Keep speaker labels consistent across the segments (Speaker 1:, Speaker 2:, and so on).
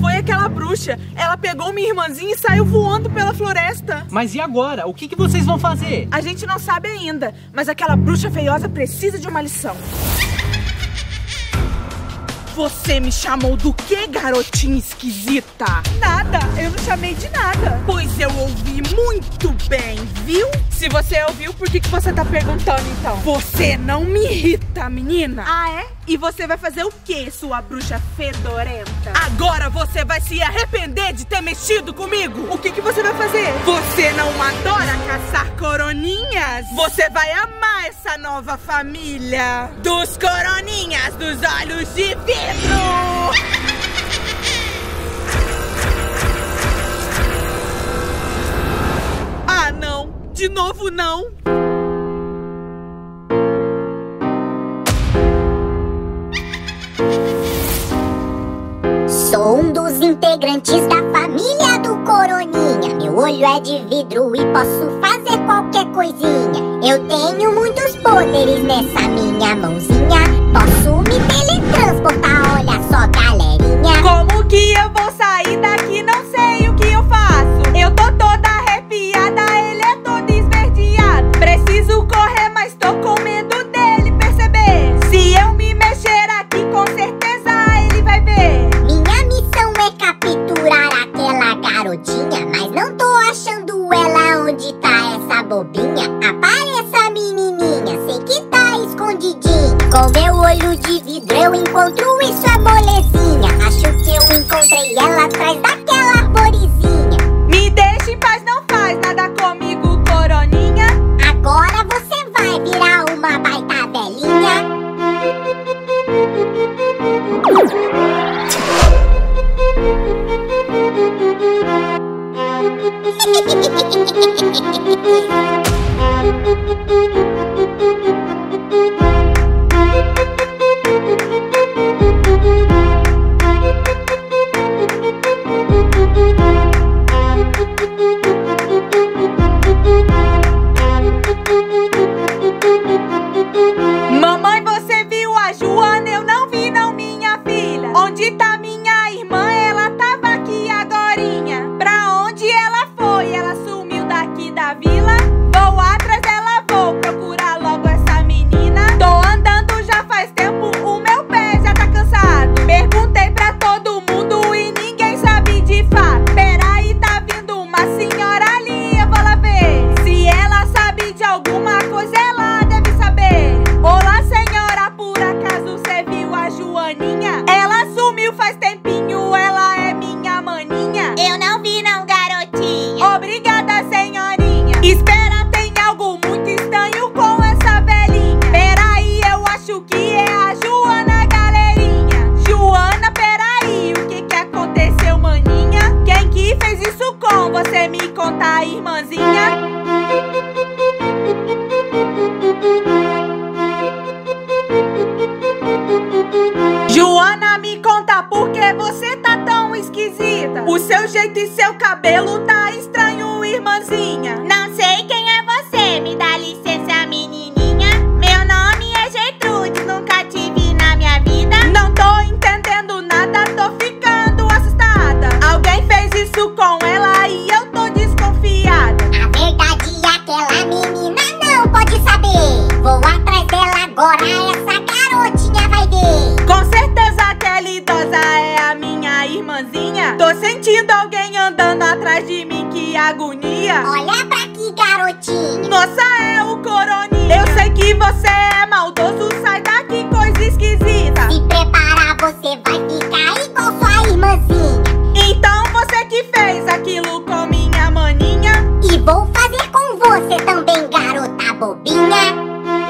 Speaker 1: Foi aquela bruxa. Ela pegou minha irmãzinha e saiu voando pela floresta.
Speaker 2: Mas e agora? O que vocês vão fazer?
Speaker 1: A gente não sabe ainda, mas aquela bruxa feiosa precisa de uma lição. Você me chamou do que, garotinha esquisita? Nada, eu não chamei de nada. Pois eu ouvi muito bem, viu? Se você ouviu, por que você tá perguntando então? Você não me irrita, menina. Ah, é? E você vai fazer o que, sua bruxa fedorenta? Agora você vai se arrepender de ter mexido comigo. O que você vai fazer? Você não adora caçar coroninhas? Você vai amar essa nova família dos coroninhas dos olhos de vidro. Ah, não. De novo, não.
Speaker 3: Sou um dos integrantes da família do Coroninha. Meu olho é de vidro e posso fazer qualquer coisinha. Eu tenho muitos poderes nessa minha mãozinha. Posso me teletransportar, olha só, galerinha. Como que eu vou sair daqui? Não sei o que eu faço. Eu tô toda arrepiada, ele é todo esverdeado. Preciso correr, mas tô com medo dele perceber. Se eu me mexer aqui, com certeza ele vai ver. Minha missão é capturar aquela garotinha, mas não tô achando ela. Onde tá essa bobinha? Apareça, menininha, sei que tá escondidinha. Com meu olho de vidro eu encontro, isso é molezinha. Acho que eu encontrei ela atrás daquela arvorezinha. Me deixa em paz, não faz nada comigo, coroninha. Agora você vai virar uma baita velhinha. Mamãe, você viu a Joana? Eu não vi não, minha filha. Onde tá minha irmã? Ela tava aqui agorinha. Pra onde ela foi? Ela sumiu daqui da vila. Vou atrás dela, vou procurar logo essa menina. Tô andando já faz tempo, o meu pé já tá cansado. Perguntei pra todo mundo e ninguém sabe de fato. Peraí, tá vindo uma senhora ali, eu vou lá ver. Se ela sabe de alguma coisa, ela deve saber. Olá, senhora, por acaso você viu a Joaninha? Ela sumiu faz tempinho, ela é minha maninha. Eu não vi não, garotinha. Obrigada, senhorinha. Espera, tem algo muito estranho com essa velhinha. Peraí, eu acho que é a Joana, galerinha. Joana, peraí, o que aconteceu, maninha? Quem que fez isso com você? Me conta, irmãzinha. Joana, me conta por que você tá tão esquisita. O seu jeito e seu cabelo tá estranho, irmãzinha. Não sei quem é você, me dá licença, menininha. Meu nome é Gertrude, nunca te vi na minha vida. Não tô entendendo nada, tô ficando assustada. Alguém fez isso com ela e eu tô desconfiada. A verdade é aquela menina não pode saber. Vou atrás dela agora, essa garotinha vai ver. Com certeza aquela idosa é a minha irmãzinha. Tô sentindo alguém andando atrás de mim, que agonia. Olha pra aqui, garotinha. Nossa, é o Coroninha. Eu sei que você é maldoso, sai daqui, coisa esquisita. Se prepara, você vai ficar igual sua irmãzinha. Então você que fez aquilo com minha maninha. E vou fazer com você também, garota bobinha.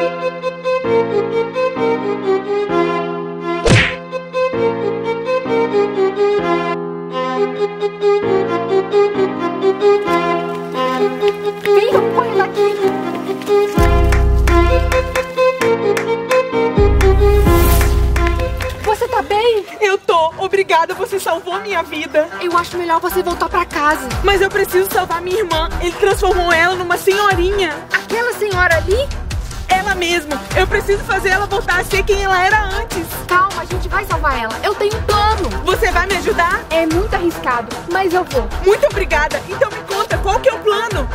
Speaker 4: Venha, corre daqui. Você tá bem?
Speaker 1: Eu tô. Obrigada, você salvou minha vida.
Speaker 4: Eu acho melhor você voltar pra casa.
Speaker 1: Mas eu preciso salvar minha irmã. Ele transformou ela numa senhorinha.
Speaker 4: Aquela senhora ali?
Speaker 1: Ela ela mesmo. Eu preciso fazer ela voltar a ser quem ela era antes.
Speaker 4: Calma, a gente vai salvar ela. Eu tenho um plano.
Speaker 1: Você vai me ajudar?
Speaker 4: É muito arriscado, mas eu vou.
Speaker 1: Muito obrigada. Então me conta, qual que é o plano?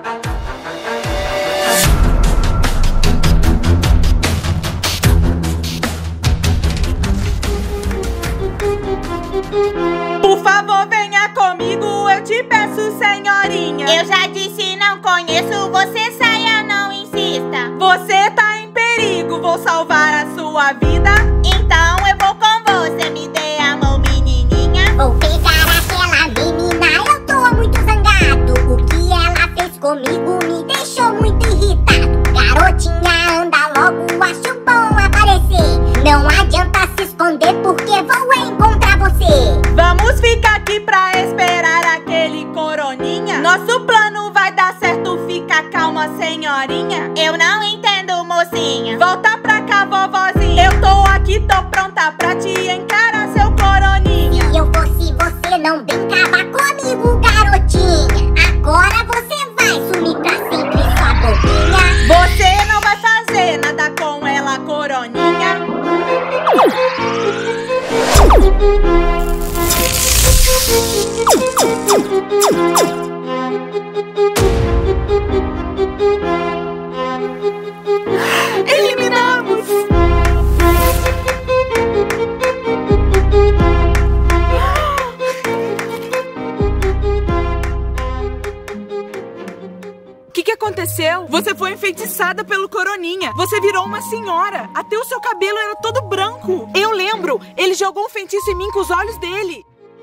Speaker 3: Por favor, venha comigo, eu te peço, senhorinha.
Speaker 5: Eu já disse, não conheço, você saia, não insista.
Speaker 3: Você tá em perigo, vou salvar a sua vida.
Speaker 5: Então eu vou com você, me dê a mão, menininha.
Speaker 6: Vou pegar aquela menina, eu tô muito zangado. O que ela fez comigo me deixou muito irritado. Garotinha, anda logo, acho bom aparecer. Não adianta se esconder porque vou encontrar você.
Speaker 3: Vamos ficar aqui pra esperar aquele coroninha. Nosso plano vai dar certo, fica calma, senhorinha.
Speaker 5: Eu não entendo, mocinha.
Speaker 3: Volta pra cá, vovozinha. Eu tô aqui, tô pronta pra te encarar, seu coroninha.
Speaker 6: Se eu fosse você, não brincava comigo, garotinha. Agora você vai sumir pra sempre, sua bobinha.
Speaker 3: Você não vai fazer nada com ela, coroninha. Eliminamos! O que aconteceu? Você foi enfeitiçada pelo coroninha. Você virou uma senhora. Até o seu cabelo era todo branco. Eu lembro. Ele jogou um feitiço em mim com os olhos dele.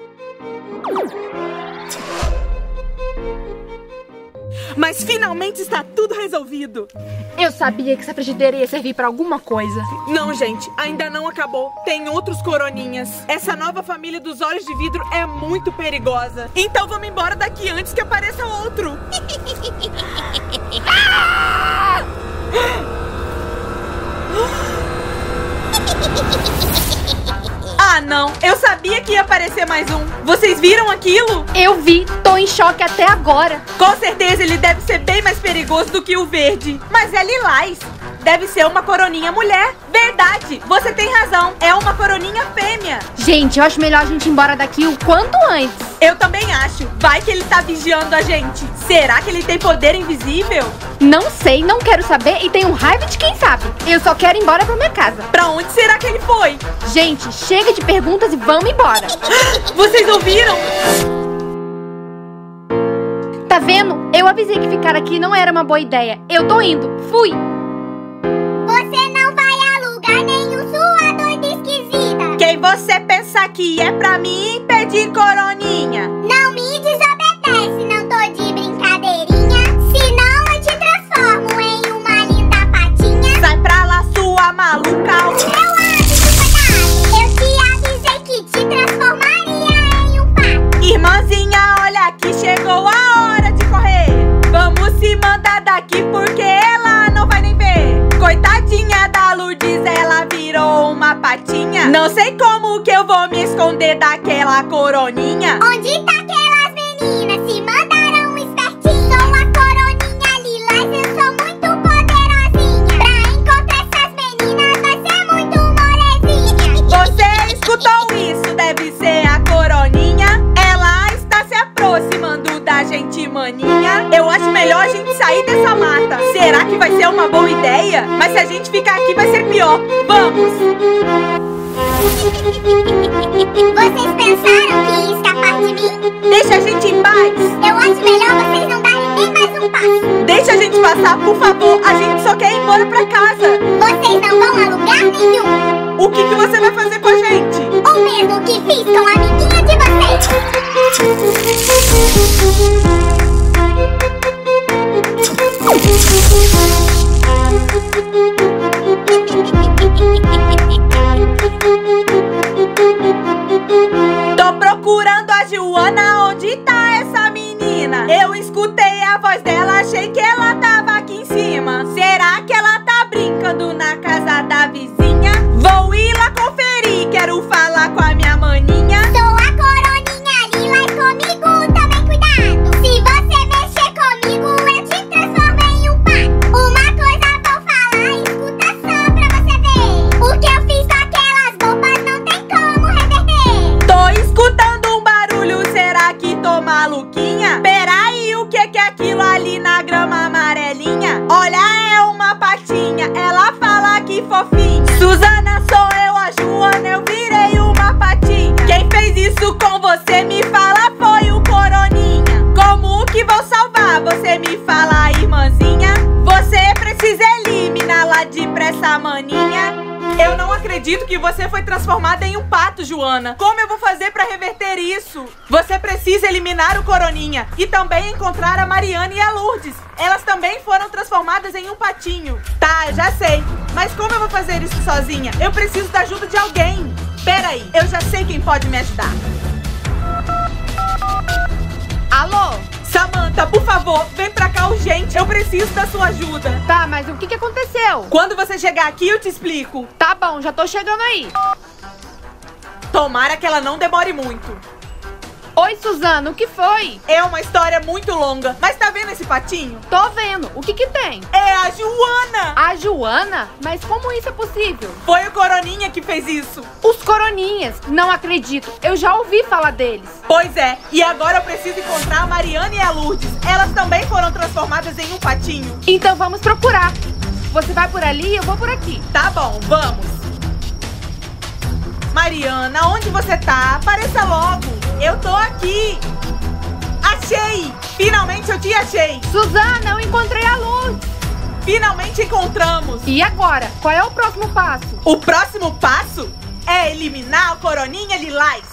Speaker 3: Mas finalmente está tudo resolvido.
Speaker 4: Eu sabia que essa frigideira ia servir pra alguma coisa.
Speaker 1: Não, gente, ainda não acabou. Tem outros coroninhas. Essa nova família dos olhos de vidro é muito perigosa. Então vamos embora daqui antes que apareça outro.
Speaker 3: Ah, não. Eu sabia que ia aparecer mais um. Vocês viram aquilo?
Speaker 4: Eu vi, tô em choque até agora.
Speaker 3: Com certeza ele deve ser bem mais perigoso do que o verde. Mas é lilás. Deve ser uma coroninha mulher. Verdade, você tem razão. É uma coroninha fêmea.
Speaker 4: Gente, eu acho melhor a gente ir embora daqui o quanto antes.
Speaker 3: Eu também acho. Vai que ele tá vigiando a gente. Será que ele tem poder invisível?
Speaker 4: Não sei, não quero saber e tenho raiva de quem sabe. Eu só quero ir embora pra minha casa.
Speaker 3: Pra onde será que ele foi?
Speaker 4: Gente, chega de perguntas e vamos embora.
Speaker 3: Vocês ouviram?
Speaker 4: Tá vendo? Eu avisei que ficar aqui não era uma boa ideia. Eu tô indo. Fui.
Speaker 6: Você não vai a lugar nenhum, sua doida esquisita.
Speaker 3: Quem você pensa que é pra me impedir, coroninha?
Speaker 6: Não me desobedece, não tô de brincadeirinha. Senão eu te transformo em uma linda patinha.
Speaker 3: Sai pra lá, sua maluca.
Speaker 6: Eu aviso, eu te avisei que te transformaria em um pato.
Speaker 3: Irmãzinha, olha que chegou a hora de correr. Vamos se mandar daqui porque ela não vai nem ver. Coitadinha da Lourdes, ela virou uma patinha. Não sei como que eu vou me esconder daquela coroninha.
Speaker 6: Onde tá aquelas meninas? Se mandaram espertinho. Sou a coroninha lilás, eu sou muito poderosinha. Pra encontrar essas meninas vai ser muito molezinha.
Speaker 3: Você escutou isso? Deve ser a coroninha. Ela está se aproximando da gente, maninha. Eu acho melhor a gente sair dessa mata. Será que vai ser uma boa ideia? Mas se a gente ficar aqui vai ser pior. Vamos!
Speaker 6: Vocês pensaram que ia escapar de mim?
Speaker 3: Deixa a gente em paz.
Speaker 6: Eu acho melhor vocês não darem nem mais um passo.
Speaker 3: Deixa a gente passar, por favor. A gente só quer ir embora pra casa.
Speaker 6: Vocês não vão a lugar nenhum.
Speaker 3: O que você vai fazer com a gente?
Speaker 6: O mesmo que fiz com a amiguinha de vocês.
Speaker 3: Tô procurando a Joana, onde tá essa menina? Eu escutei a voz dela, achei que ela tava aqui em cima. Será que ela tá brincando na casa da vizinha? Vou ir lá conferir, quero falar com a minha maninha.
Speaker 6: Sou a coroninha lilás, comigo também cuidado. Se você mexer comigo, eu te transformo em um pato. Uma coisa vou falar,
Speaker 3: Você me fala foi o Coroninha. Como que vou salvar? Você me fala, irmãzinha. Você precisa eliminá-la depressa, maninha. Eu não acredito que você foi transformada em um pato, Joana. Como eu vou fazer pra reverter isso? Você precisa eliminar o Coroninha e também encontrar a Mariana e a Lourdes. Elas também foram transformadas em um patinho. Tá, eu já sei. Mas como eu vou fazer isso sozinha? Eu preciso da ajuda de alguém. Peraí, eu já sei quem pode me ajudar.
Speaker 4: Alô?
Speaker 3: Samantha, por favor, vem pra cá urgente. Eu preciso da sua ajuda.
Speaker 4: Tá, mas o que aconteceu?
Speaker 3: Quando você chegar aqui, eu te explico.
Speaker 4: Tá bom, já tô chegando aí.
Speaker 3: Tomara que ela não demore muito.
Speaker 4: Oi, Suzana, o que foi?
Speaker 3: É uma história muito longa. Mas tá vendo esse patinho?
Speaker 4: Tô vendo. O que tem?
Speaker 3: É a Joana!
Speaker 4: A Joana? Mas como isso é possível?
Speaker 3: Foi o Coroninha que fez isso.
Speaker 4: Os Coroninhas? Não acredito. Eu já ouvi falar deles.
Speaker 3: Pois é. E agora eu preciso encontrar a Mariana e a Lourdes. Elas também foram transformadas em um patinho.
Speaker 4: Então vamos procurar. Você vai por ali e eu vou por aqui.
Speaker 3: Tá bom, vamos. Mariana, onde você tá? Apareça logo. Eu tô aqui. Achei! Finalmente eu te achei.
Speaker 4: Suzana, eu encontrei a Lourdes.
Speaker 3: Finalmente encontramos.
Speaker 4: E agora? Qual é o próximo passo?
Speaker 3: O próximo passo é eliminar o Coroninha Lilás.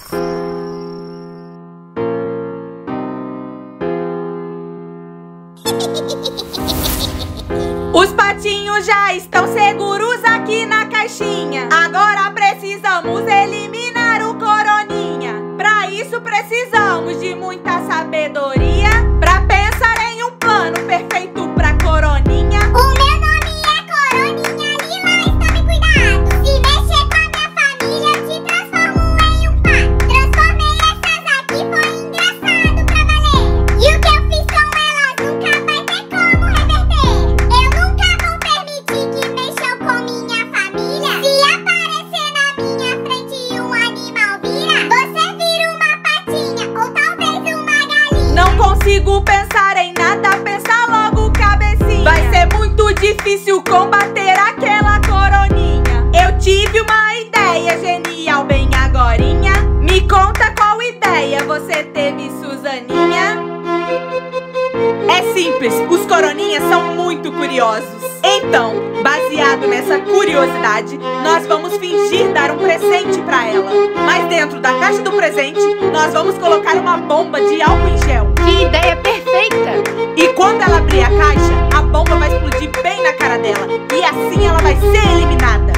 Speaker 3: Os patinhos já estão seguros aqui na caixinha. Agora precisamos eliminar o Coroninha. Pra isso precisamos de muita sabedoria pra pensar em um plano perfeito pra Coroninha.
Speaker 6: O meu nome é Coroninha Lilás, tome cuidado. Se mexer com a minha família, eu te transformo em um pato. Transformei essas aqui, foi engraçado pra valer. E o que eu fiz com elas nunca vai ter como reverter. Eu nunca vou permitir que mexam com minha família. Se aparecer na minha frente um animal vira, você vira uma patinha ou talvez uma galinha.
Speaker 3: Não consigo pensar em nada, pensa logo, cabecinha. Vai ser muito difícil combater aquela Coroninha. Eu tive uma ideia genial bem agorinha. Me conta qual ideia você teve, Suzaninha? É simples, os Coroninhas são muito curiosos. Então, baseado nessa curiosidade, nós vamos fingir dar um presente pra ela. Mas dentro da caixa do presente, nós vamos colocar uma bomba de álcool em gel.
Speaker 4: Que ideia perfeita!
Speaker 3: E quando ela abrir a caixa, a bomba vai explodir bem na cara dela. E assim ela vai ser eliminada.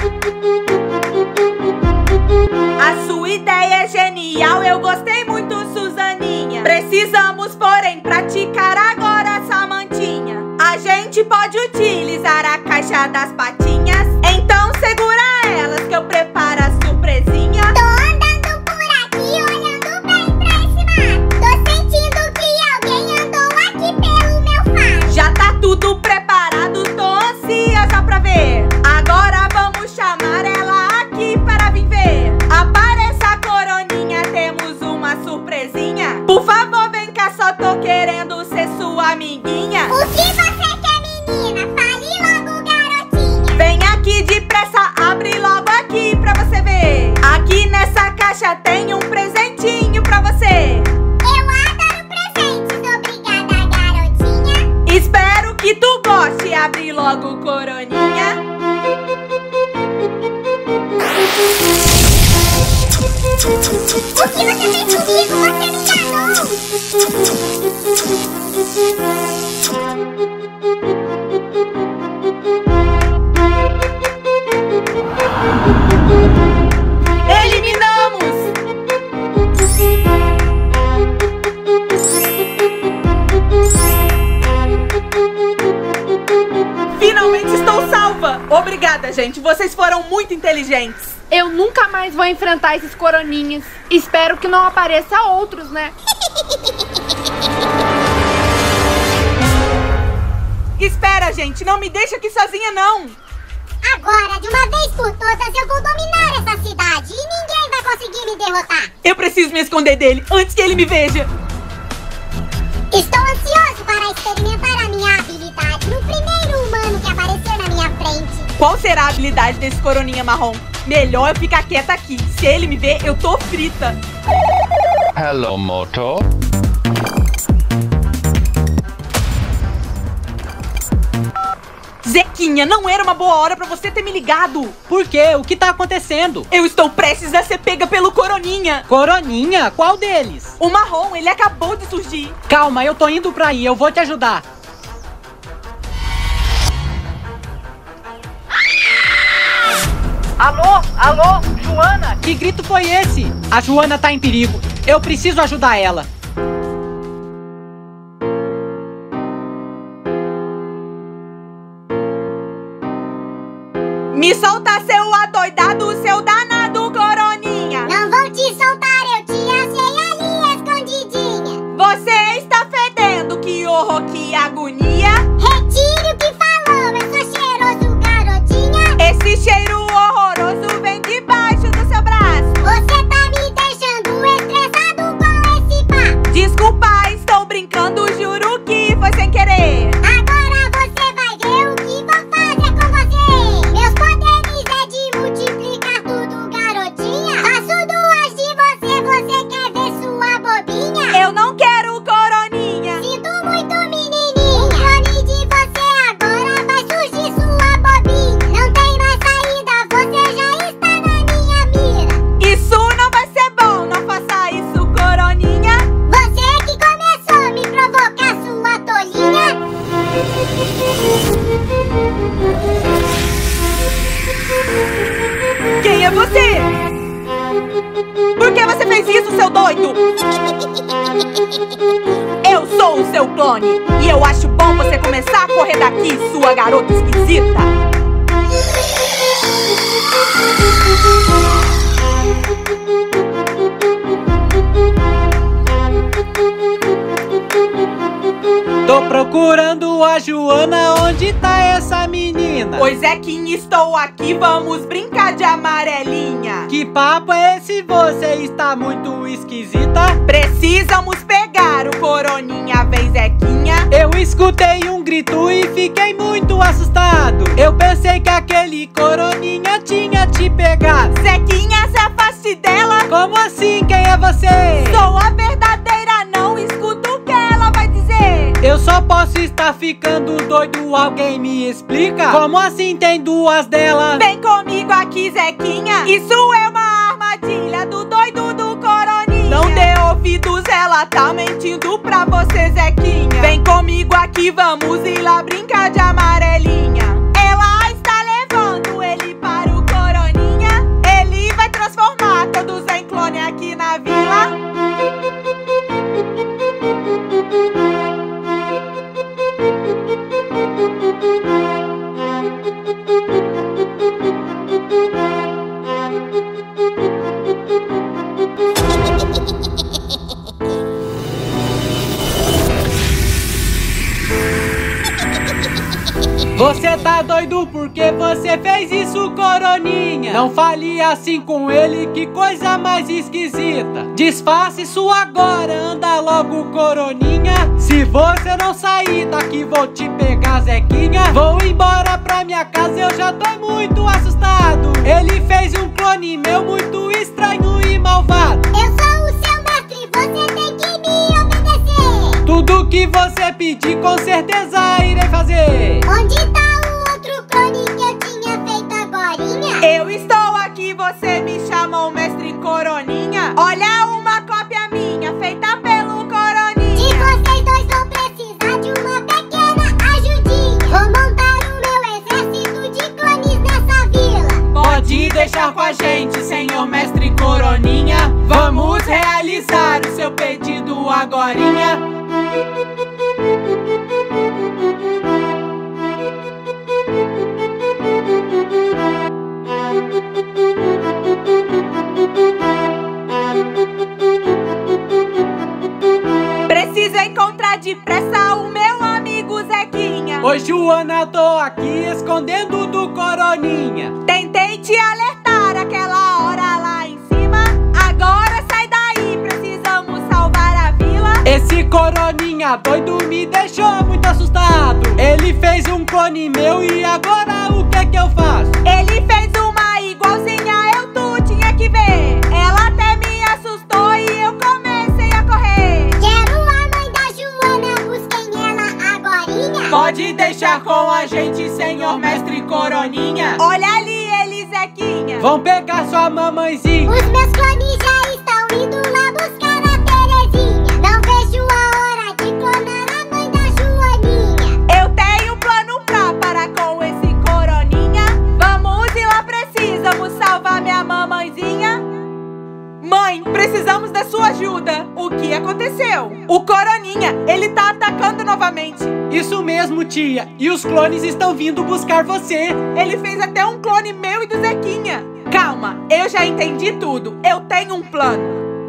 Speaker 3: A sua ideia é genial, eu gostei muito, Suzaninha. Precisamos, porém, praticar agora, Samantinha. A gente pode utilizar a caixa das patinhas. Então segura elas que eu preparo a surpresinha.
Speaker 6: Tô andando por aqui, olhando bem pra esse mato. Tô sentindo que alguém andou aqui pelo meu fato.
Speaker 3: Já tá tudo preparado, tô ansiosa pra ver. Agora vamos chamar ela aqui para vir ver. Apareça, Coroninha, temos uma surpresinha. Por favor, vem cá, só tô querendo ser sua amiguinha.
Speaker 6: O que você quer, menina? Fale logo, garotinha.
Speaker 3: Vem aqui depressa, abre logo aqui pra você ver. Aqui nessa caixa tem um presentinho pra você.
Speaker 6: Eu adoro presentes, obrigada, garotinha.
Speaker 3: Espero que tu goste, abre logo, Coroninha.
Speaker 6: O que você fez comigo? Você me
Speaker 3: Eliminamos! Finalmente estou salva! Obrigada, gente. Vocês foram muito inteligentes.
Speaker 4: Eu nunca mais vou enfrentar esses Coroninhas. Espero que não apareça outros, né?
Speaker 3: Espera, gente. Não me deixa aqui sozinha, não.
Speaker 6: Agora, de uma vez por todas, eu vou dominar essa cidade e ninguém vai conseguir me derrotar.
Speaker 3: Eu preciso me esconder dele antes que ele me veja.
Speaker 6: Estou ansioso para experimentar a minha habilidade no primeiro humano que aparecer na minha frente.
Speaker 3: Qual será a habilidade desse Coroninha marrom? Melhor eu ficar quieta aqui. Se ele me ver, eu tô frita.
Speaker 7: Hello, Moto.
Speaker 1: Zequinha, não era uma boa hora pra você ter me ligado.
Speaker 2: Por quê? O que tá acontecendo?
Speaker 1: Eu estou prestes a ser pega pelo Coroninha.
Speaker 2: Coroninha? Qual deles?
Speaker 1: O marrom, ele acabou de surgir.
Speaker 2: Calma, eu tô indo pra aí, eu vou te ajudar. Alô, Joana? Que grito foi esse? A Joana tá em perigo. Eu preciso ajudar ela.
Speaker 3: Me solta, seu adoidado, seu danado Coroninha.
Speaker 6: Não vou te soltar, eu te achei ali escondidinha.
Speaker 3: Você está fedendo, que horror, que agonia.
Speaker 6: Retire o que falou, eu sou cheiroso, garotinha.
Speaker 3: Esse cheiro horroroso vem debaixo do seu braço.
Speaker 6: Você tá me deixando estressado com esse papo.
Speaker 3: Desculpa, estou brincando, juro que foi sem querer.
Speaker 6: Agora você vai ver o que vou fazer com você. Meus poderes é de multiplicar tudo, garotinha. Faço duas de você, você quer ver sua bobinha?
Speaker 3: Eu não quero Coroninha.
Speaker 6: Sinto muito, menininha. O clone de você agora vai surgir, sua bobinha. Não tem mais saída, você já está na minha mira.
Speaker 3: Isso não vai ser bom, não faça isso, Coroninha.
Speaker 6: Você que começou a me provocar, sua tolinha.
Speaker 3: Quem é você? Por que você fez isso, seu doido? Eu sou o seu clone e eu acho bom você começar a correr daqui, sua garota esquisita.
Speaker 2: Tô procurando a Joana, onde tá essa menina?
Speaker 3: Pois é que estou aqui, vamos brincar de amarelinha.
Speaker 2: Que papo é esse? Você está muito esquisita.
Speaker 3: Precisamos pegar o Coroninha, vem Zequinha.
Speaker 2: Eu escutei um grito e fiquei muito assustado. Eu pensei que aquele Coroninha tinha te pegado.
Speaker 3: Zequinha, se afaste dela.
Speaker 2: Como assim? Quem é você?
Speaker 3: Sou a verdadeira, não escuto o que ela vai dizer.
Speaker 2: Eu só posso estar ficando doido, alguém me explica? Como assim tem duas delas?
Speaker 3: Vem comigo aqui, Zequinha. Isso é uma armadilha do doido do Coroninha. Não dê ouvidos, ela tá mentindo pra você, Zequinha. Vem comigo aqui, vamos ir lá brincar de amarelinha. Ela está levando ele para o Coroninha. Ele vai transformar todos em clone aqui na vila.
Speaker 2: Você tá doido porque você fez isso, Coroninha? Não fale assim com ele, que coisa mais esquisita. Desfaça isso agora, anda logo, Coroninha. Se você não sair daqui, vou te pegar, Zequinha. Vou embora pra minha casa, eu já tô muito assustado. Ele fez um clone meu muito estranho e malvado.
Speaker 6: Eu sou o seu mestre, você tem que me obedecer.
Speaker 2: Tudo que você pedir, com certeza irei fazer.
Speaker 6: Onde tá o outro clone que eu tinha feito agorinha?
Speaker 3: Eu estou aqui, você me chamou mestre Coroninha. Olha uma cópia minha, feita pelo Coroninha.
Speaker 6: De vocês dois vou precisar de uma pequena ajudinha. Vou montar o meu exército de clones nessa vila.
Speaker 2: Pode deixar com a gente, senhor mestre Coroninha. Vamos realizar o seu pedido agorinha.
Speaker 3: Preciso encontrar depressa o meu amigo Zequinha.
Speaker 2: Oi, Joana, tô aqui escondendo do Coroninha.
Speaker 3: Tentei te alertar aquela hora lá em cima. Agora sai daí, precisamos salvar a vila.
Speaker 2: Esse Coroninha doido me deixou muito assustado. Ele fez um clone meu e agora o que é que eu faço?
Speaker 3: Ele fez uma igualzinha, tu tinha que ver. Ela até me assustou e eu comecei
Speaker 2: Pode deixar com a gente, senhor mestre Coroninha.
Speaker 3: Olha ali ele, Zequinha.
Speaker 2: Vão pegar sua mamãezinha.
Speaker 6: Os meus clones já estão indo lá buscar a Terezinha. Não vejo a hora de clonar a mãe da Joaninha.
Speaker 3: Eu tenho um plano pra parar com esse Coroninha. Vamos ir lá, precisamos salvar minha mamãezinha. Mãe, precisamos da sua ajuda. O que aconteceu? O Coroninha, ele tá atacando novamente.
Speaker 2: Isso mesmo, tia. E os clones estão vindo buscar você.
Speaker 3: Ele fez até um clone meu e do Zequinha. Calma, eu já entendi tudo. Eu tenho um plano.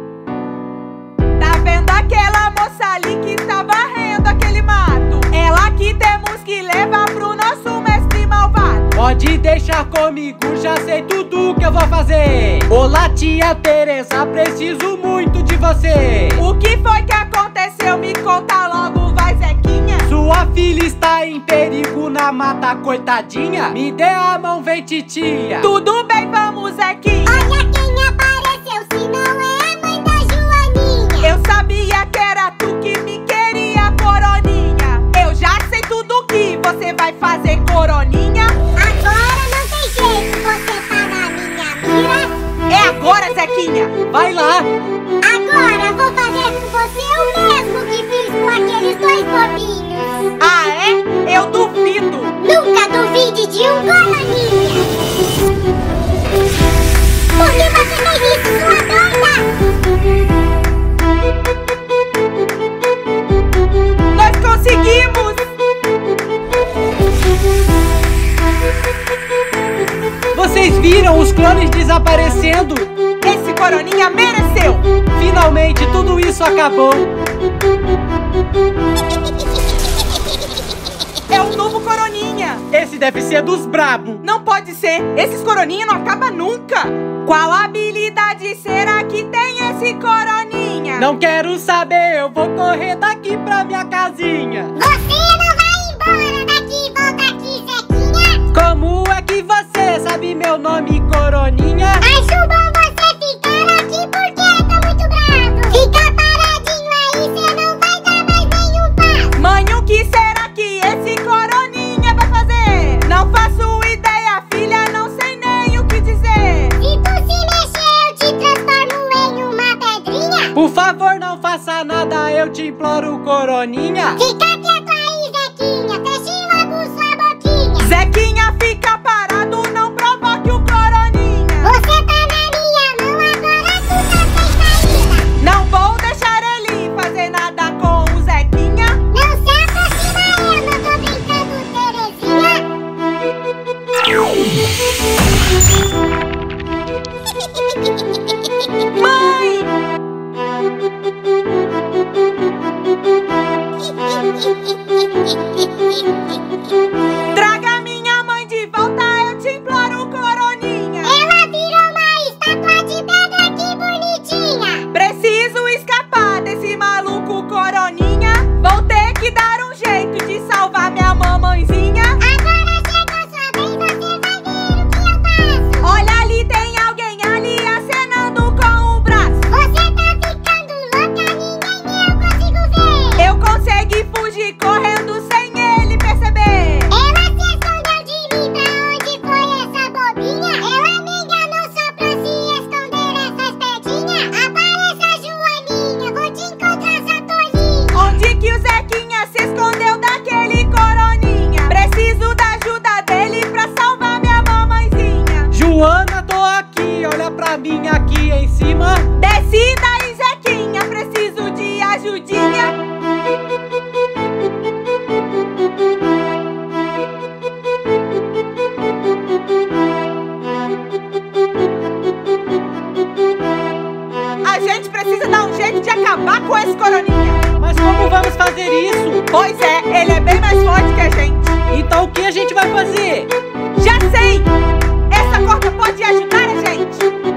Speaker 3: Tá vendo aquela moça ali que tá varrendo aquele mato? Ela que temos que levar pro nosso mestre malvado.
Speaker 2: Pode deixar comigo, já sei tudo que eu vou fazer. Olá, tia Teresa, preciso muito de você.
Speaker 3: O que foi que aconteceu? Me conta logo, vai, Zequinha.
Speaker 2: Sua filha está em perigo na mata, coitadinha. Me dê a mão, vem, titia.
Speaker 3: Tudo bem, vamos, Zequinha.
Speaker 6: Olha quem apareceu, se não é a mãe da Joaninha.
Speaker 3: Eu sabia que era tu que me queria, Coroninha. Eu já sei tudo que você vai fazer, Coroninha.
Speaker 6: Agora não tem jeito, você tá na minha mira.
Speaker 3: É agora, Zequinha.
Speaker 2: Vai lá.
Speaker 6: Agora vou fazer com você o mesmo que fiz com aqueles dois bobinhos.
Speaker 3: Ah, é? Eu duvido.
Speaker 6: Nunca duvide de um Coroninha. Por que você fez isso, sua doida?
Speaker 3: Nós conseguimos.
Speaker 2: Vocês viram os clones desaparecendo?
Speaker 3: Esse Coroninha mereceu.
Speaker 2: Finalmente tudo isso acabou.
Speaker 3: É o novo Coroninha.
Speaker 2: Esse deve ser dos brabo.
Speaker 3: Não pode ser. Esses Coroninha não acabam nunca. Qual habilidade será que tem esse Coroninha?
Speaker 2: Não quero saber, eu vou correr daqui pra minha casinha.
Speaker 6: Você não vai embora daqui, volta aqui, Zequinha.
Speaker 2: Como é que você sabe meu nome, Coroninha?
Speaker 6: Acho bom você ficar aqui porque tá muito bravo. Fica paradinho aí, cê não vai dar mais nenhum passo.
Speaker 3: Mãe, o que será que esse Coroninha vai fazer? Não faço ideia, filha, não sei nem o que dizer.
Speaker 6: Se tu se mexer, eu te transformo em uma pedrinha.
Speaker 2: Por favor, não faça nada, eu te imploro, Coroninha.
Speaker 6: Fica quieto aí, Zequinha, feche logo sua boquinha.
Speaker 3: Zequinha, fica parado, não provoque o Coroninha.
Speaker 6: Você tá na minha mão, agora tu tá sem saída.
Speaker 3: Não vou deixar ele fazer nada com o Zequinha.
Speaker 6: Não se aproxima, eu não tô brincando, Terezinha.
Speaker 3: Mãe! Traga minha mãe de volta, eu te imploro, Coroninha.
Speaker 6: Ela virou uma estátua de pedra, que bonitinha.
Speaker 3: Preciso escapar desse maluco Coroninha. Vou ter que dar um jeito de salvar minha mamãezinha.
Speaker 6: Agora chegou sua vez, você vai ver o que eu faço.
Speaker 3: Olha ali, tem alguém ali acenando com o braço.
Speaker 6: Você tá ficando louca, ninguém eu consigo ver.
Speaker 3: Eu consegui fugir correndo sem ele perceber.
Speaker 6: Ela se escondeu de mim, pra onde foi essa bobinha? Ela me enganou só pra se esconder essas pedinhas. Apareça, Joaninha, vou te encontrar, essa tolinha.
Speaker 3: Onde que o Zequinha se escondeu daquele Coroninha? Preciso da ajuda dele pra salvar minha mamãezinha.
Speaker 2: Joana, tô aqui, olha pra mim aqui em cima.
Speaker 3: Desce daí, Zequinha, preciso de ajudinha. A gente precisa dar um jeito de acabar com esse Coroninha.
Speaker 2: Mas como vamos fazer isso?
Speaker 3: Pois é, ele é bem mais forte que a gente.
Speaker 2: Então o que a gente vai fazer?
Speaker 3: Já sei! Essa corda pode ajudar a gente.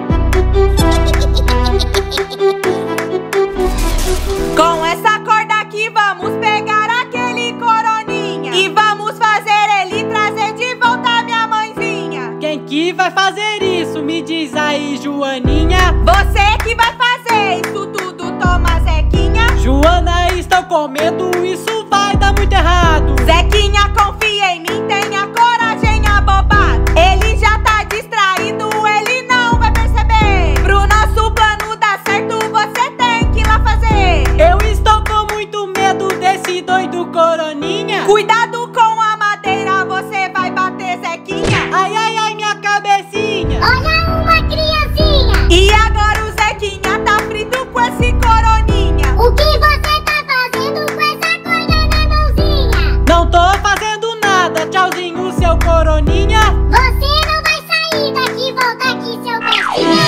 Speaker 3: Com essa corda aqui vamos pegar aquele Coroninha e vamos fazer ele trazer de volta minha mãezinha.
Speaker 2: Quem que vai fazer isso? Me diz aí, Joaninha.
Speaker 3: Você que vai fazer isso tudo, toma, Zequinha.
Speaker 2: Joana, estou com medo, isso vai dar muito muito errado.
Speaker 3: Zequinha, confia em mim, tenha coragem abobado. Ele já tá distraído, ele não vai perceber. Pro nosso plano dar certo, você tem que ir lá fazer.
Speaker 2: Eu estou com muito medo desse doido coroninha.
Speaker 3: Cuidado com a madeira, você vai bater, Zequinha.
Speaker 2: Ai, ai, ai, minha cabecinha.
Speaker 6: Olha uma criancinha.
Speaker 3: E agora o Zequinha tá frito com esse coroninha.
Speaker 6: O que você tá fazendo com essa corda na mãozinha?
Speaker 2: Não tô fazendo nada, tchauzinho, seu coroninha.
Speaker 6: Você não vai sair daqui, volta aqui, seu bestinha.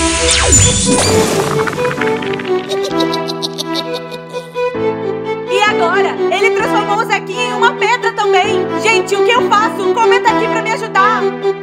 Speaker 3: E agora? Ele transformou o Zequinha em uma pedra também. Gente, o que eu faço? Comenta aqui pra me ajudar.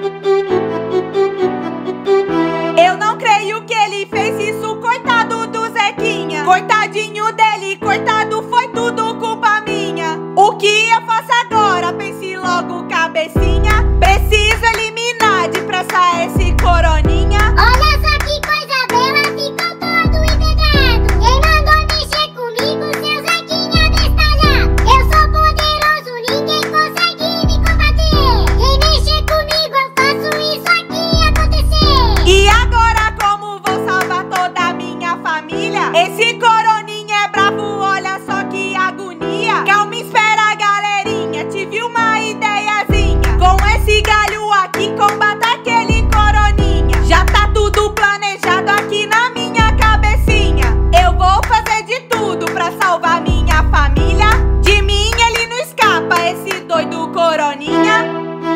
Speaker 3: Eu não creio que ele fez isso, coitado do Zequinha. Coitadinho dele, coitado, foi tudo culpa minha. O que eu faço agora? Pense logo, cabecinha. Preciso eliminar depressa esse coroninha.
Speaker 6: Olha só que coisa bela, ficou todo envedrado. Quem mandou mexer comigo, seu Zequinha destalhado? Eu sou poderoso, ninguém consegue me combater. Quem mexer comigo, eu faço isso aqui acontecer.
Speaker 3: E agora como vou salvar toda a minha família? Esse coroninha é bravo, olha só que agonia. Calma, espera, galerinha, tive uma ideiazinha. Com esse galho aqui, combata aquele coroninha. Já tá tudo planejado aqui na minha cabecinha. Eu vou fazer de tudo pra salvar minha família. De mim ele não escapa, esse doido coroninha.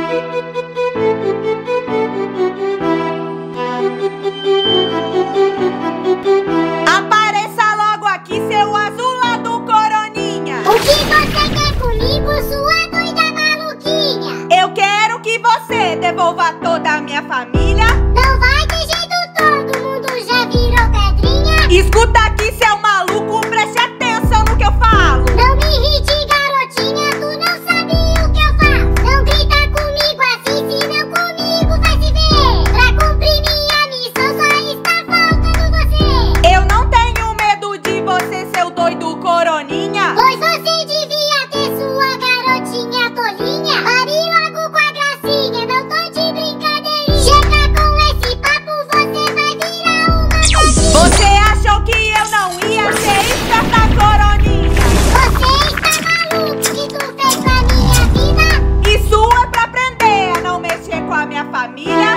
Speaker 3: Apareça logo aqui, seu azulado coroninha.
Speaker 6: O que você quer comigo, sua doida maluquinha?
Speaker 3: Eu quero que você devolva toda a minha família.
Speaker 6: Não vai ter jeito, todo mundo já virou pedrinha.
Speaker 3: Escuta aqui, seu maluco, preste atenção no que eu falo.
Speaker 6: Não me irrite, garotinha, tu não sabe o que eu faço. Não grita comigo assim, senão comigo vai se ver. Pra cumprir minha missão só está faltando você.
Speaker 3: Eu não tenho medo de você, seu doido coroninha.
Speaker 6: Pois você devia ter sua garotinha tolinha. Pare logo com a gracinha, não tô de brincadeirinha. Chega com esse papo, você vai virar uma coisinha.
Speaker 3: Você achou que eu não ia ser esperta, coroninha?
Speaker 6: Você está maluco, que tu fez com a minha vida?
Speaker 3: Isso é pra aprender a não mexer com a minha família.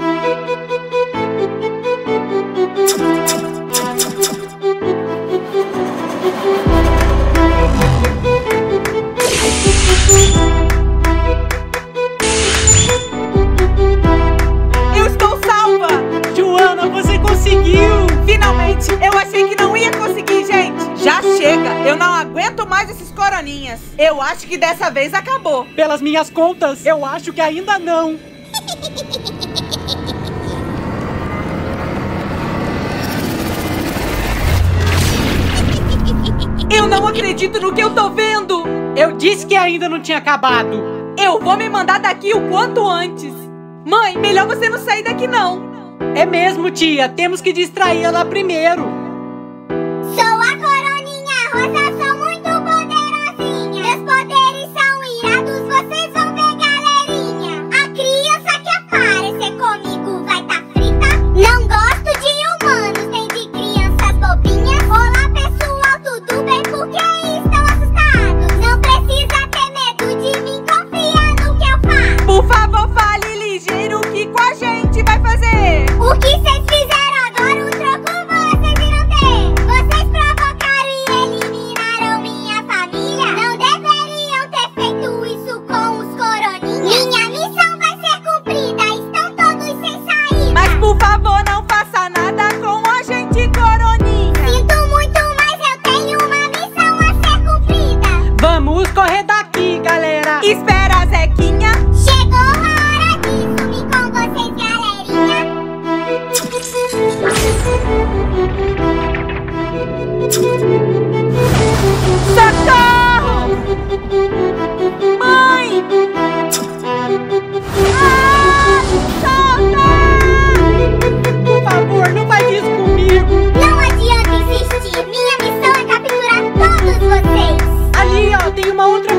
Speaker 3: Eu estou salva!
Speaker 2: Joana, você conseguiu.
Speaker 3: Finalmente! Eu achei que não ia conseguir, gente! Já chega! Eu não aguento mais esses coroninhas! Eu acho que dessa vez acabou!
Speaker 2: Pelas minhas contas, eu acho que ainda não.
Speaker 3: Eu não acredito no que eu tô vendo!
Speaker 2: Eu disse que ainda não tinha acabado.
Speaker 3: Eu vou me mandar daqui o quanto antes! Mãe, melhor você não sair daqui não!
Speaker 2: É mesmo, tia. Temos que distrair ela primeiro.
Speaker 6: Sou a coroninha rosa, sou muito poderosinha. Meus poderes são irados, vocês vão ver, galerinha. A criança que aparecer comigo vai tá frita. Não gosto de humanos, nem de crianças bobinhas. Olá, pessoal, tudo bem? Por que estão assustados? Não precisa ter medo de mim, confia no que eu faço.
Speaker 3: Por favor, fale ligeiro, o que com a gente vai fazer?
Speaker 6: O que vocês fizeram agora, o troco vocês irão ter. Vocês provocaram e eliminaram minha família. Não deveriam ter feito isso com os coroninhas. Minha missão vai ser cumprida, estão todos sem saída.
Speaker 3: Mas por favor, não faça nada com a gente, coroninha!
Speaker 6: Sinto muito, mas eu tenho uma missão a ser cumprida.
Speaker 2: Vamos correr daqui, galera.
Speaker 3: Espera, Zequinha!
Speaker 6: Chegou a hora de sumir com vocês, galerinha.
Speaker 3: Socorro! Mãe! Ah! Solta!
Speaker 2: Por favor, não faz isso comigo.
Speaker 6: Não adianta insistir, minha missão é capturar todos vocês.
Speaker 2: Ali, ó, tem uma outra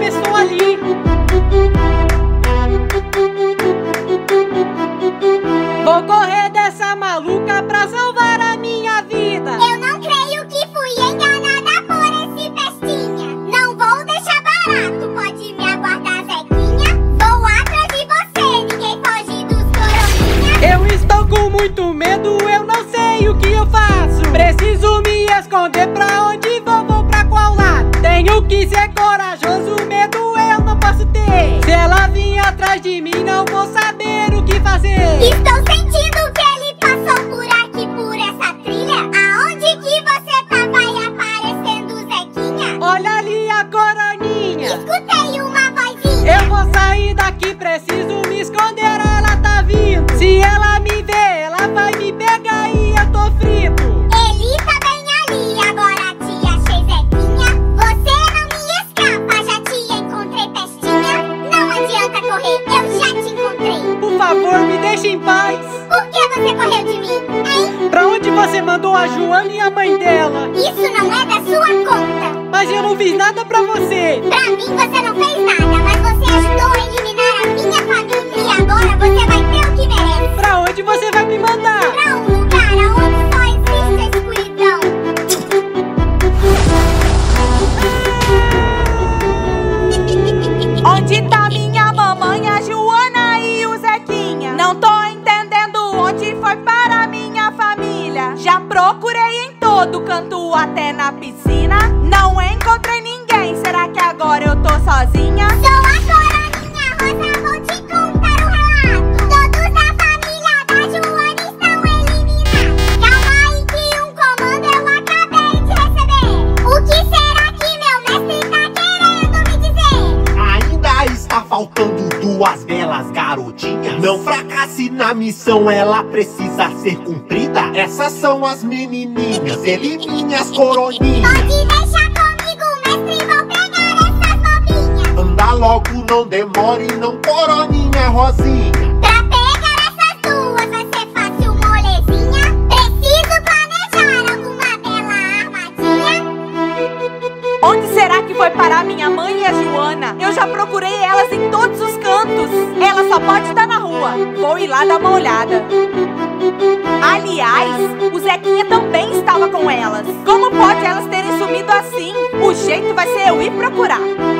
Speaker 6: Estou sentindo que ele passou por aqui, por essa trilha. Aonde que você tá? Vai aparecendo, Zequinha.
Speaker 2: Olha ali a coroninha.
Speaker 6: Escutei uma vozinha.
Speaker 2: Eu vou sair daqui, preciso me esconder, ela tá vindo. Se ela me ver, ela vai me pegar e eu tô frito.
Speaker 6: Ele tá bem ali, agora te achei, Zequinha. Você não me escapa, já te encontrei, pestinha. Não adianta correr, eu já te encontrei.
Speaker 2: Por favor, me deixe em paz.
Speaker 6: Por que você correu de mim, hein?
Speaker 2: Pra onde você mandou a Joana e a mãe dela?
Speaker 6: Isso não é da sua conta.
Speaker 2: Mas eu não fiz nada pra você.
Speaker 6: Pra mim você não fez nada, mas você ajudou a eliminar a minha família. E agora você vai ter o que merece.
Speaker 2: Pra onde você vai me mandar?
Speaker 6: Pra um lugar onde só existe a escuridão.
Speaker 3: Onde tá minha mamãe, a Joana e o Zequinha? Não tô entendendo onde foi para minha família. Já procurei em todo canto, até na piscina. Não encontrei ninguém, será que agora eu tô sozinha?
Speaker 6: Sou a coroninha rosa, vou te contar o relato. Todos da família da Joana estão eliminados. Calma aí que um comando eu acabei de receber. O que será que meu mestre tá querendo me dizer?
Speaker 7: Ainda está faltando duas velas, garotinha. Não fracasse na missão, ela precisa ser cumprida. Essas são as menininhas, elimine as coroninhas.
Speaker 6: Pode deixar comigo, mestre, vou pegar essas bobinhas.
Speaker 7: Anda logo, não demore, não, coroninha rosinha.
Speaker 6: Pra pegar essas duas vai ser fácil, molezinha. Preciso planejar alguma bela armadilha.
Speaker 3: Onde será que foi parar minha mãe e a Joana? Eu já procurei elas em todos os cantos. Ela só pode estar na rua. Vou ir lá dar uma olhada. Aliás, o Zequinha também estava com elas. Como pode elas terem sumido assim? O jeito vai ser eu ir procurar.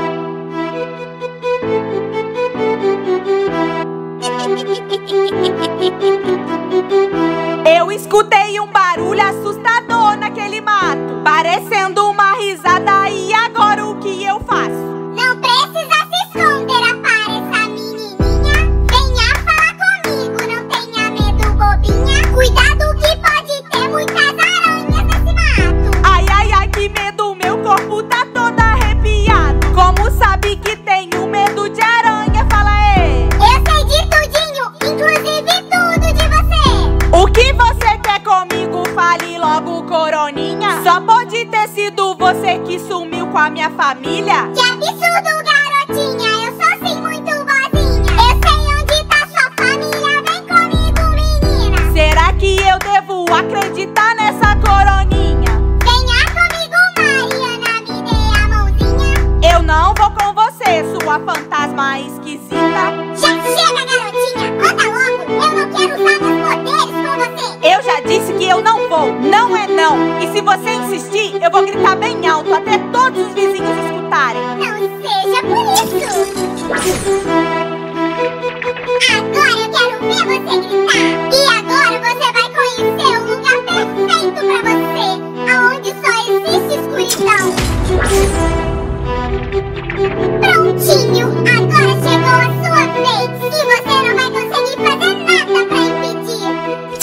Speaker 3: Eu escutei um barulho assustador naquele mato, parecendo uma risada. E agora o que eu faço?
Speaker 6: Não precisa se esconder, apareça, menininha. Venha falar comigo, não tenha medo, bobinha. Cuidado que pode ter muitas aranhas nesse mato.
Speaker 3: Ai, ai, ai, que medo, meu corpo tá todo arrepiado. Como sabe que tenho medo de aranha? Fala aí.
Speaker 6: Eu sei de tudinho, inclusive tudo de você.
Speaker 3: O que você quer comigo? Fale logo, coroninha. Só pode ter sido você que sumiu com a minha família.
Speaker 6: Que absurdo, garotinha, eu sou sim muito boazinha. Eu sei onde tá sua família, vem comigo, menina.
Speaker 3: Será que eu devo acreditar nessa coroninha?
Speaker 6: Venha comigo, Mariana, me dê a mãozinha.
Speaker 3: Eu não vou com você, sua fantasma esquisita.
Speaker 6: Já chega, garotinha, anda logo. Eu não quero usar meus poderes com você.
Speaker 3: Eu já disse que eu não vou, não é não. E se você insistir, eu vou gritar bem alto até todos os vizinhos escutarem.
Speaker 6: Não seja por isso. Agora eu quero ver você gritar. E agora você vai conhecer o lugar perfeito pra você, aonde só existe escuridão. Prontinho, agora chegou a sua vez. E você não vai conseguir fazer nada pra impedir.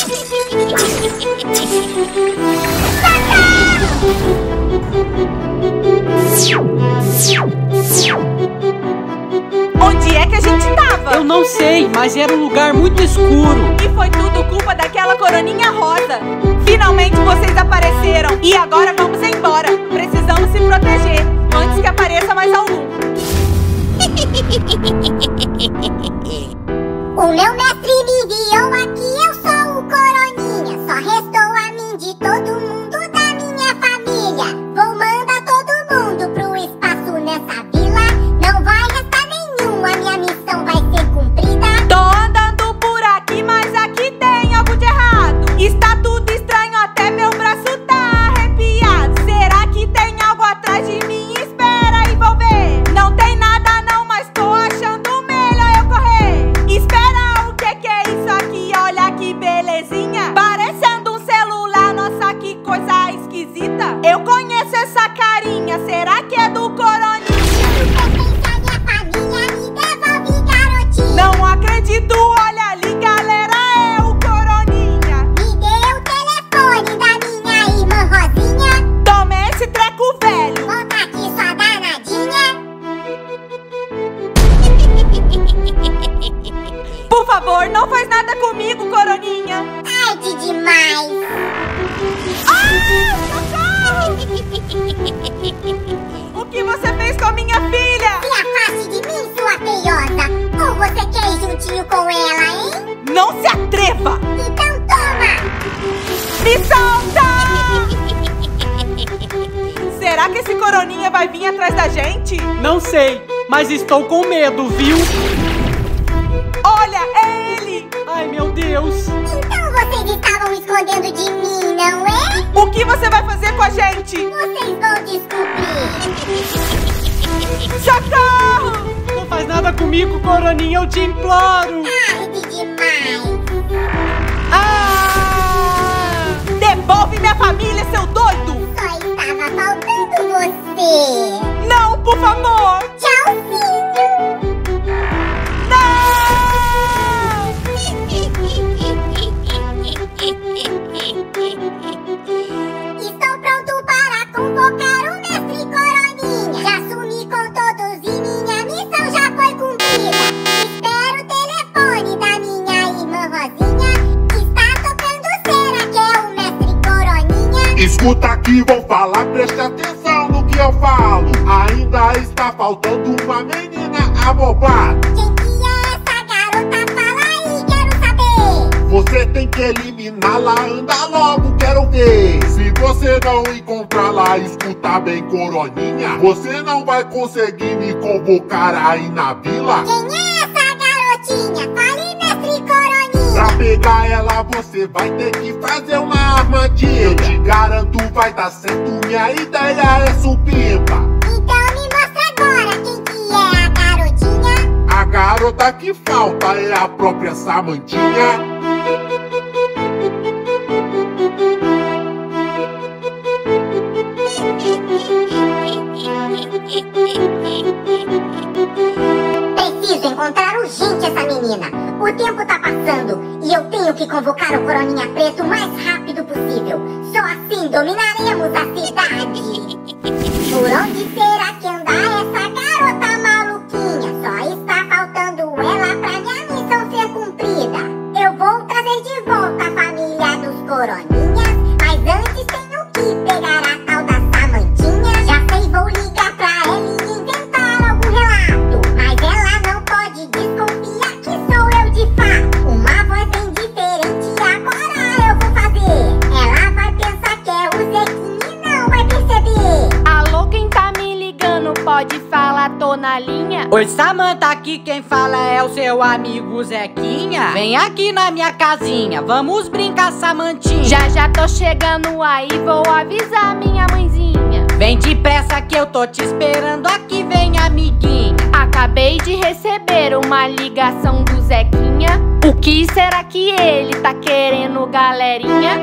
Speaker 3: Onde é que a gente tava?
Speaker 2: Eu não sei, mas era um lugar muito escuro.
Speaker 3: E foi tudo culpa daquela coroninha rosa. Finalmente vocês apareceram. E agora vamos embora. Precisamos se proteger antes que apareça mais algum.
Speaker 6: O meu mestre me enviou aqui, eu sou o coroninha. Só restou a mim de todo mundo da minha família. Vou mandar todo mundo pro espaço nessa vila. Não vai restar nenhum, a minha missão vai ser cumprida.
Speaker 3: Tô andando por aqui, mas aqui tem algo de errado. Está tudo estranho, até meu braço tá arrepiado. Será que tem algo atrás de mim? Espera e vou ver. Não tem nada não, mas tô achando melhor eu correr. Espera, o que é isso aqui? Olha que belezinha. Parecendo um celular, nossa, que coisa esquisita. Eu conheço essa carinha, será que é do coroninha?
Speaker 6: Pertence à minha família, me devolve, garotinho.
Speaker 3: Não acredito, olha ali, galera,
Speaker 6: juntinho com ela, hein?
Speaker 1: Não se atreva!
Speaker 6: Então toma!
Speaker 1: Me solta! Será que esse coroninha vai vir atrás da gente?
Speaker 2: Não sei, mas estou com medo, viu?
Speaker 1: Olha, é ele!
Speaker 2: Ai, meu Deus!
Speaker 6: Então vocês estavam escondendo de mim, não é?
Speaker 1: O que você vai fazer com a gente?
Speaker 6: Vocês vão descobrir.
Speaker 1: Socorro!
Speaker 2: Não faz nada comigo, coroninha, eu te imploro!
Speaker 6: Tarde demais.
Speaker 1: Ah! Devolve minha família, seu doido!
Speaker 6: Só estava faltando você.
Speaker 1: Não, por favor!
Speaker 6: Tchauzinho.
Speaker 1: Não!
Speaker 6: Estou pronto para convocar o mestre Coroninha. Já sumi com todos e minha missão já foi cumprida. Espero o telefone da minha irmã Rosinha. Está tocando, será que é o mestre Coroninha?
Speaker 7: Escuta aqui, vou falar, preste atenção no que eu falo. Ainda está faltando uma menina abobada.
Speaker 6: Quem que é essa garota? Fala aí, quero saber.
Speaker 7: Você tem que eliminá-la, anda logo, quero ver. Se você não encontrá-la, escuta bem, coroninha, você não vai conseguir me convocar aí na vila.
Speaker 6: Quem é essa garotinha? Fale, mestre Coroninha.
Speaker 7: Pra pegar ela, você vai ter que fazer uma armadilha. Eu te garanto, vai dar certo, minha ideia é supimpa.
Speaker 6: Então me mostra agora quem que é a garotinha.
Speaker 7: A garota que falta é a própria Samantinha.
Speaker 6: Preciso encontrar urgente essa menina. O tempo tá passando e eu tenho que convocar o Coroninha Preto o mais rápido possível. Só assim dominaremos a cidade. Por onde será que anda essa garota maluquinha? Só está faltando ela pra minha missão ser cumprida. Eu vou trazer de volta a família dos Coroninhas, mas antes tenho que pegar a tal da Samantinha. Já sei, vou ligar pra ela e inventar algum relato, mas ela não pode desconfiar que sou eu de fato. Uma voz bem diferente agora eu vou fazer. Ela vai pensar que é o Zequinha e não vai perceber.
Speaker 3: Alô, quem tá me ligando? Pode falar, tô na linha.
Speaker 2: Oi, Samanta, aqui quem fala é o seu amigo Zequinha. Vem aqui na minha casinha, vamos brincar, Samantinha.
Speaker 3: Já tô chegando aí, vou avisar minha mãezinha.
Speaker 2: Vem depressa que eu tô te esperando aqui, vem amiguinha.
Speaker 3: Acabei de receber uma ligação do Zequinha. O que será que ele tá querendo, galerinha?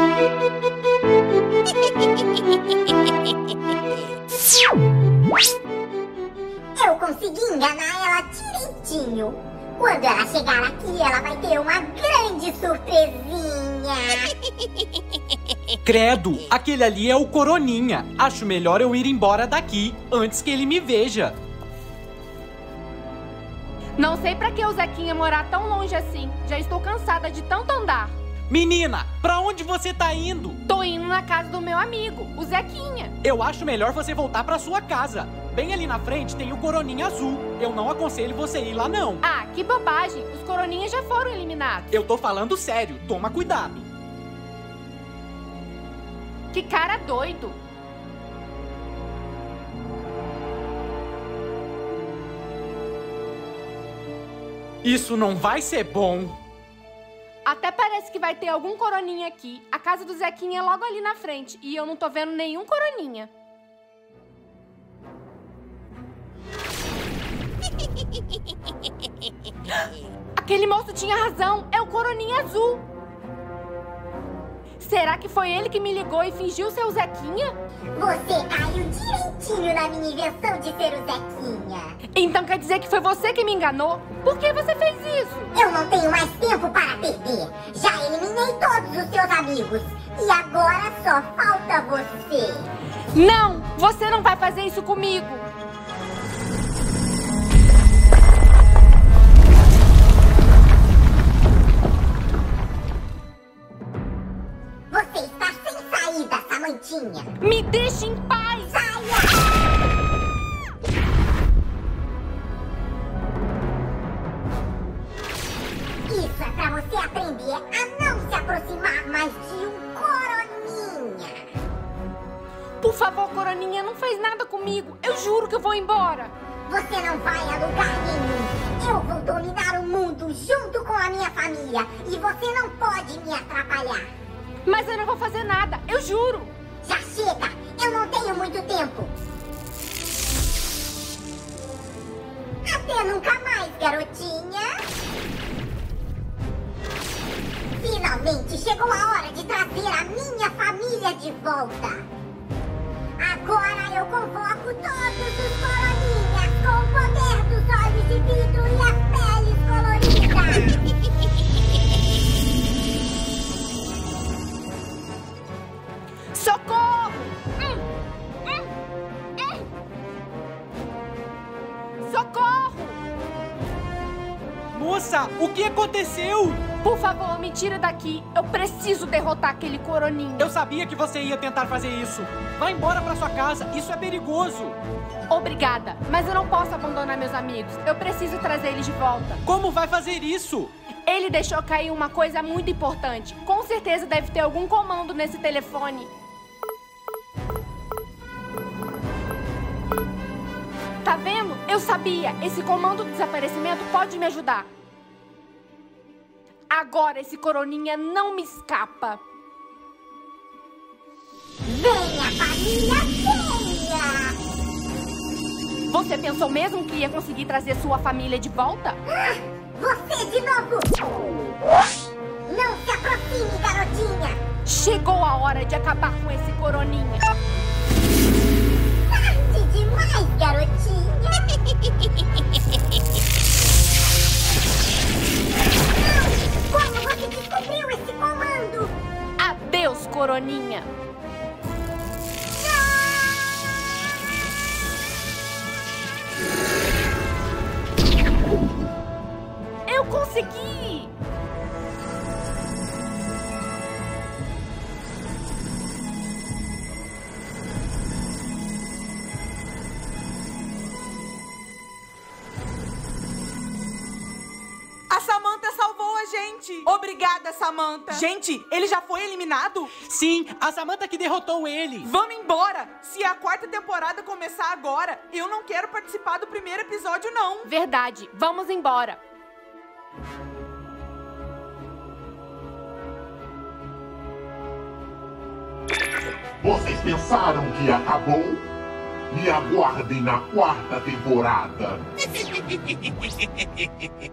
Speaker 6: Eu consegui enganar ela direitinho. Quando ela chegar aqui, ela vai ter uma grande surpresinha.
Speaker 2: Credo, aquele ali é o Coroninha. Acho melhor eu ir embora daqui, antes que ele me veja.
Speaker 3: Não sei pra que o Zequinha morar tão longe assim. Já estou cansada de tanto andar.
Speaker 2: Menina, pra onde você tá indo?
Speaker 3: Tô indo na casa do meu amigo, o Zequinha.
Speaker 2: Eu acho melhor você voltar pra sua casa. Bem ali na frente tem o Coroninha Azul. Eu não aconselho você ir lá, não.
Speaker 3: Ah, que bobagem. Os Coroninhas já foram eliminados.
Speaker 2: Eu tô falando sério, toma cuidado.
Speaker 3: Que cara doido.
Speaker 2: Isso não vai ser bom.
Speaker 3: Até parece que vai ter algum Coroninha aqui. A casa do Zequinha é logo ali na frente. E eu não tô vendo nenhum Coroninha. Aquele moço tinha razão. É o Coroninha Azul. Será que foi ele que me ligou e fingiu ser o Zequinha?
Speaker 6: Você caiu direitinho na minha invenção de ser o Zequinha.
Speaker 3: Então quer dizer que foi você que me enganou? Por que você fez isso?
Speaker 6: Eu não tenho mais tempo para perder. Já eliminei todos os seus amigos. E agora só falta você.
Speaker 3: Não! Você não vai fazer isso comigo!
Speaker 6: Você está sem saída, Samantinha.
Speaker 3: Me deixe em paz!
Speaker 4: favor, Coroninha, não faz nada comigo. Eu juro que eu vou embora.
Speaker 6: Você não vai a lugar nenhum. Eu vou dominar o mundo junto com a minha família. E você não pode me atrapalhar.
Speaker 4: Mas eu não vou fazer nada, eu juro.
Speaker 6: Já chega! Eu não tenho muito tempo. Até nunca mais, garotinha. Finalmente chegou a hora de trazer a minha família de volta. Agora eu convoco todos os coroninhas com o poder dos olhos de vidro e as peles coloridas.
Speaker 4: Socorro! Socorro!
Speaker 2: Moça, o que aconteceu?
Speaker 4: Por favor, me tira daqui. Eu preciso derrotar aquele coroninha.
Speaker 2: Eu sabia que você ia tentar fazer isso. Vá embora pra sua casa, isso é perigoso.
Speaker 4: Obrigada, mas eu não posso abandonar meus amigos. Eu preciso trazer eles de volta.
Speaker 2: Como vai fazer isso?
Speaker 4: Ele deixou cair uma coisa muito importante. Com certeza deve ter algum comando nesse telefone. Tá vendo? Eu sabia. Esse comando do desaparecimento pode me ajudar. Agora esse coroninha não me escapa.
Speaker 6: Venha, família, venha!
Speaker 4: Você pensou mesmo que ia conseguir trazer sua família de volta?
Speaker 6: Você de novo! Não se aproxime, garotinha!
Speaker 4: Chegou a hora de acabar com esse coroninha.
Speaker 6: Tarde demais, garotinha! Como você descobriu esse comando?
Speaker 4: Adeus, coroninha. Eu consegui!
Speaker 1: A Samantha salvou a gente! Obrigada, Samantha! Gente, ele já foi eliminado?
Speaker 2: Sim, a Samantha que derrotou ele.
Speaker 1: Vamos embora! Se a quarta temporada começar agora, eu não quero participar do primeiro episódio, não!
Speaker 4: Verdade, vamos embora.
Speaker 7: Vocês pensaram que acabou? Me aguardem na quarta temporada.